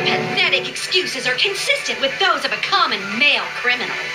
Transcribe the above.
pathetic excuses are consistent with those of a common male criminal.